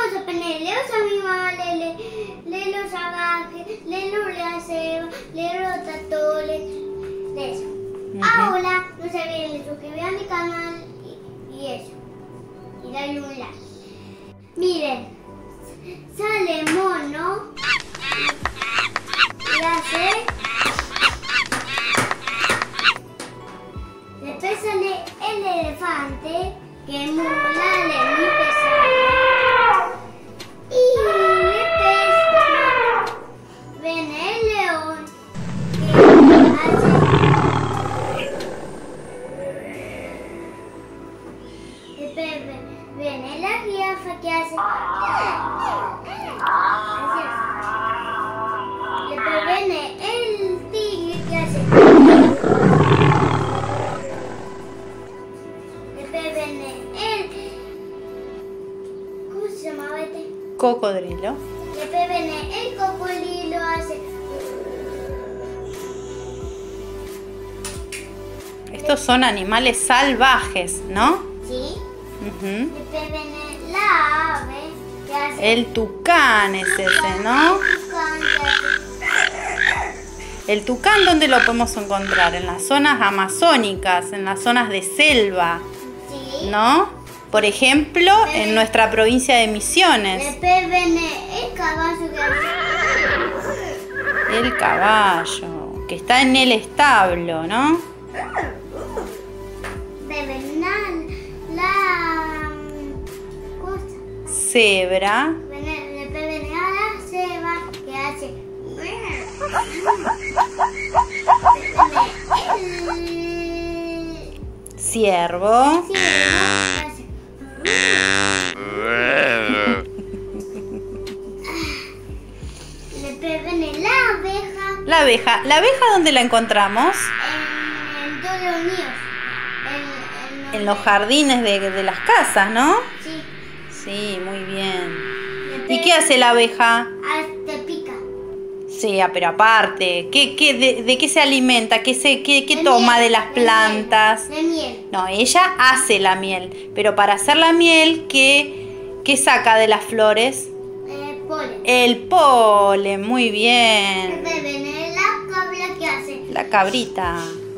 a poner los animales, los salvajes, los selvas, los tractores, de eso. Ahora no se olviden de suscribir a mi canal y eso. Y darle un like. Miren, sale mono y hace. Después sale el elefante, que es muy pesado. Y después viene el león, que hace. Después viene la jirafa, que hace. Después viene el tigre, que hace. Después viene el. ¿Cómo se llamaba este? Cocodrilo. Después viene el cocodrilo, hace. Estos son animales salvajes, ¿no? Sí. Después viene la ave, que hace. El tucán es ese, ¿no? El tucán, ¿dónde lo podemos encontrar? En las zonas amazónicas, en las zonas de selva, sí. ¿no? Por ejemplo, en nuestra provincia de Misiones. Después viene el caballo, que hace. El caballo, que está en el establo, ¿no? La cosa. Cebra. Después viene a la cebra, que hace. Ciervo. Después viene la abeja. La abeja. ¿La abeja dónde la encontramos? En todos los nidos. En los jardines de las casas, ¿no? Sí. Sí, muy bien. Después, ¿Y qué hace la abeja? Te pica. Sí, pero aparte, ¿de qué se alimenta? ¿Qué toma miel, de las plantas? De miel. No, ella hace la miel, pero para hacer la miel, ¿qué saca de las flores? Polen. El polen, muy bien. Después viene la cabra, que hace. La cabrita.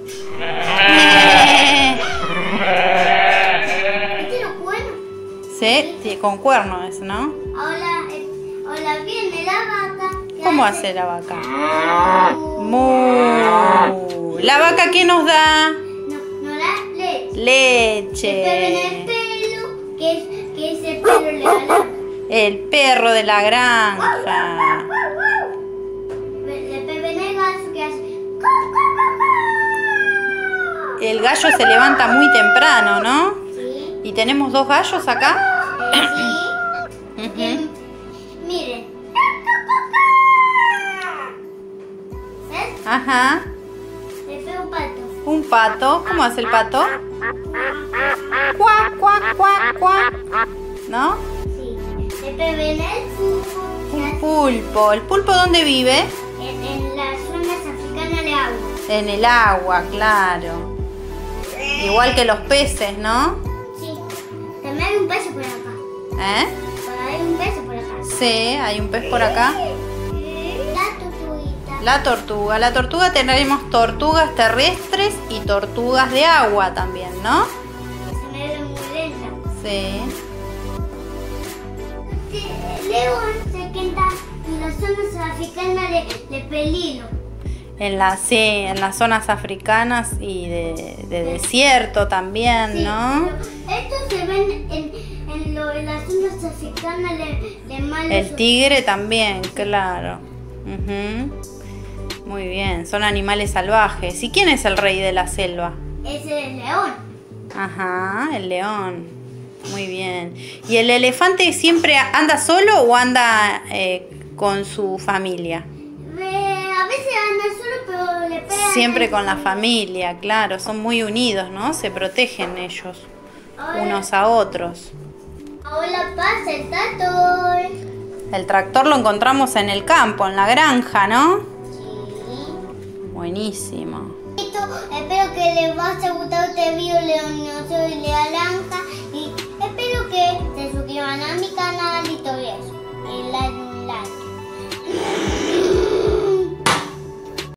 ¿Viste los cuernos? Sí, con cuernos, ¿no? Ahora viene la vaca. ¿Cómo hace la vaca? Mu. ¿La vaca qué nos da? No da leche. Leche. Después viene el pelo, que ese pelo le da la. El perro de la granja. Después viene el gallo, que hace. El gallo se levanta muy temprano, ¿no? Sí. ¿Y tenemos dos gallos acá? Sí. Miren. ¿Ves? Ajá. Después un pato. Un pato. ¿Cómo hace el pato? Cuac, cuac, cuac, cuac. ¿No? Sí. Después viene el pulpo. Un pulpo. ¿El pulpo dónde vive? En las zonas africanas de agua. En el agua, claro. Igual que los peces, ¿no? Sí. También hay un pez por acá. ¿Eh? Hay un pez por acá. Sí, hay un pez por acá. La tortuguita. La tortuga. La tortuga tenemos tortugas terrestres y tortugas de agua también, ¿no? Se me ve muy lenta. Sí. El león se queda en las zonas africanas de peligro. En las zonas africanas y de desierto también, Sí, ¿no? Estos se ven en las zonas africanas de malos. El tigre también, claro. Muy bien, son animales salvajes. ¿Y quién es el rey de la selva? Es el león. Ajá, el león. Muy bien. ¿Y el elefante siempre anda solo o anda con su familia? A veces anda solo, pero le pega. Siempre con la familia, claro. Son muy unidos, ¿no? Se protegen ellos unos a otros. Ahora pasa el tractor. El tractor lo encontramos en el campo, en la granja, ¿no? Sí. Buenísimo. Espero que les vaya a gustar este video, León, no soy Lea Laranja. Y espero que se suscriban a mi canal.